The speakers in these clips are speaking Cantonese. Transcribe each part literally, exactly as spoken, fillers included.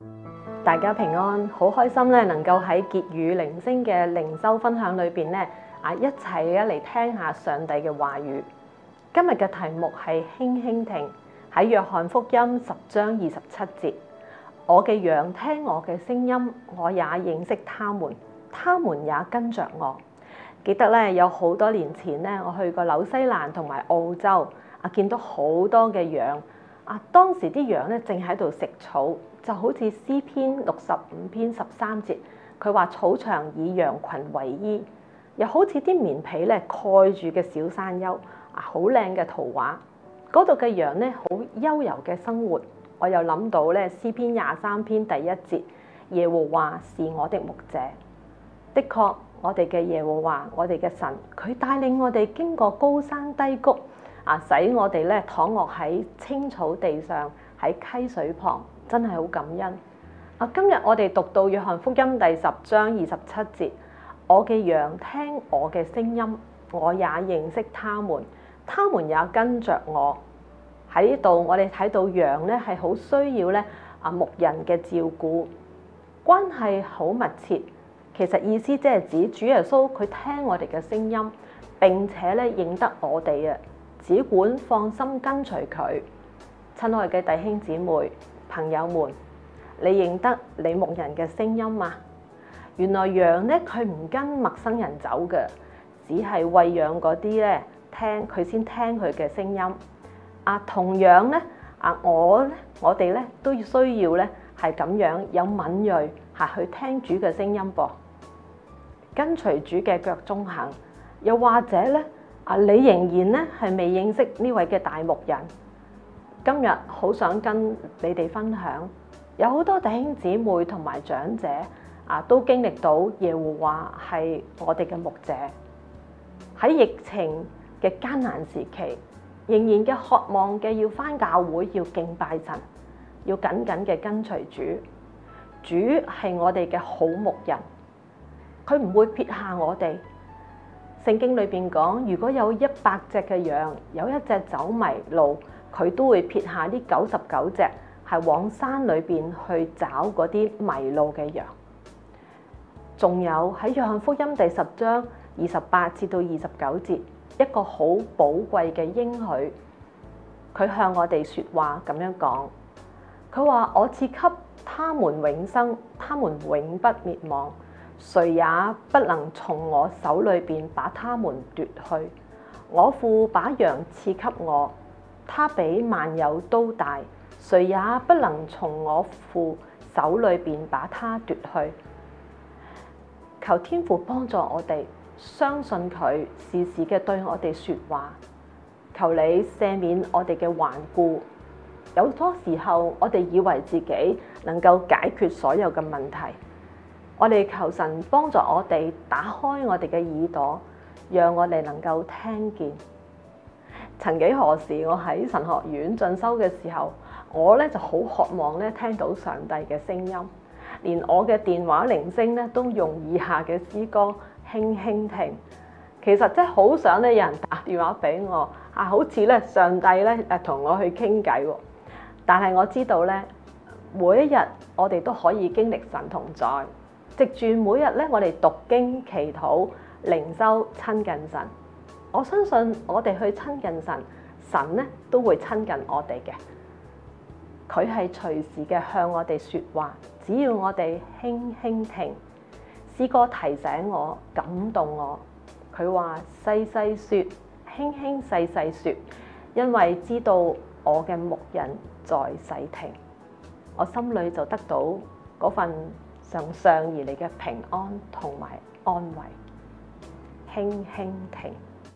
大家平安，好開心咧，能夠喺結語靈聲嘅靈修分享裏邊咧，啊一齊咧嚟聽下上帝嘅話語。今日嘅題目係輕輕聽，喺約翰福音十章二十七節。我嘅羊聽我嘅聲音，我也認識他們，他們也跟着我。記得咧，有好多年前咧，我去過紐西蘭同埋澳洲，啊見到好多嘅羊，啊當時啲羊咧正喺度食草。就好似詩篇六十五篇十三節，佢話草場以羊群為衣，又好似啲棉被咧蓋住嘅小山丘，啊好靚嘅圖畫。嗰度嘅羊咧好悠遊嘅生活，我又諗到咧詩篇廿三篇第一節，耶和華是我的牧者。的確，我哋嘅耶和華，我哋嘅神，佢帶領我哋經過高山低谷，啊使我哋咧躺臥喺青草地上，喺溪水旁。真係好感恩啊！今日我哋讀到約翰福音第十章二十七節，我嘅羊聽我嘅聲音，我也認識他們，他們也跟着我。喺呢度我哋睇到羊咧係好需要咧啊牧人嘅照顧，關係好密切。其實意思即係指主耶穌佢聽我哋嘅聲音，並且咧認得我哋啊，只管放心跟隨佢。親愛嘅弟兄姊妹。朋友們，你認得你牧人嘅聲音嗎？原來羊咧佢唔跟陌生人走嘅，只係餵養嗰啲咧聽佢先聽佢嘅聲音。啊，同樣咧啊，我咧我哋咧都要需要咧係咁樣有敏銳嚇去聽主嘅聲音噃，跟隨主嘅腳蹤行。又或者咧啊，你仍然咧係未認識呢位嘅大牧人。今日好想跟你哋分享，有好多弟兄姊妹同埋長者啊，都經歷到耶和華係我哋嘅牧者。喺疫情嘅艱難時期，仍然嘅渴望嘅要返教會，要敬拜神，要緊緊嘅跟隨主。主係我哋嘅好牧人，佢唔會撇下我哋。聖經裏邊講，如果有一百隻嘅羊，有一隻走迷路，佢都會撇下呢九十九隻，係往山裏邊去找嗰啲迷路嘅羊。仲有喺約翰福音第十章二十八至到二十九節，一個好寶貴嘅應許，佢向我哋說話咁樣講，佢話我賜給他們永生，他們永不滅亡，誰也不能從我手裏邊把他們奪去。我父把羊賜給我，他比萬有都大，誰也不能從我父手裏邊把他奪去。求天父幫助我哋，相信佢時時嘅對我哋說話。求你赦免我哋嘅頑固。有多時候我哋以為自己能夠解決所有嘅問題，我哋求神幫助我哋打開我哋嘅耳朵，讓我哋能夠聽見。曾幾何時，我喺神學院進修嘅時候，我咧就好渴望咧聽到上帝嘅聲音，連我嘅電話鈴聲咧都用以下嘅詩歌輕輕聽。其實真係好想咧有人打電話俾我，啊，好似咧上帝咧誒同我去傾偈喎。但係我知道咧，每一日我哋都可以經歷神同在，藉住每日咧我哋讀經、祈禱、靈修、親近神。我相信我哋去親近神，神咧都會親近我哋嘅。佢係隨時嘅向我哋說話，只要我哋輕輕聽。詩歌提醒我，感動我。佢話細細說，輕輕細細說，因為知道我嘅牧人在細聽。我心裏就得到嗰份從上而嚟嘅平安同埋安慰。輕輕聽。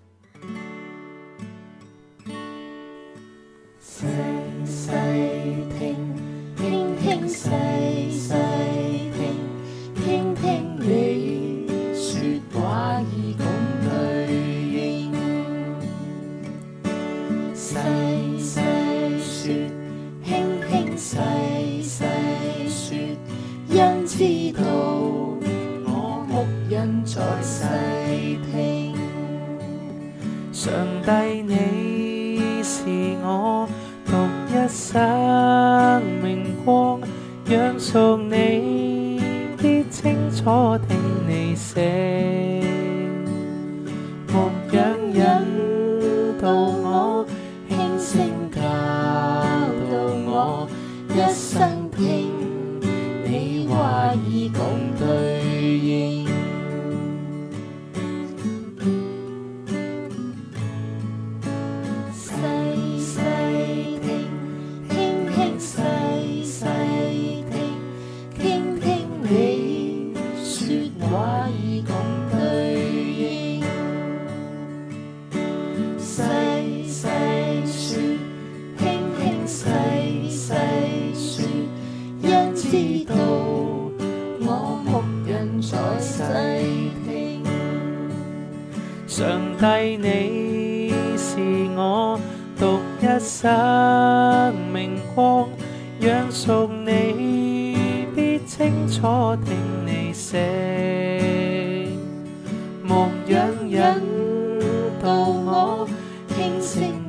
細細聽，輕輕細細聽，傾聽你說話以共對應。細細說，輕輕細細說，因知道我牧人在細聽。上帝你是我獨一生命光， 讓屬你必清楚聽你聲，牧養引導我，輕聲教導我，一生聽你話語共對應。 細細聽，輕輕細細聽，傾聽你說話語共對應。細細說，輕輕細細說，因知道我牧人在細聽。 上帝，你是我獨一生命光，讓屬你必清楚聽你聲，牧養引導我，輕聲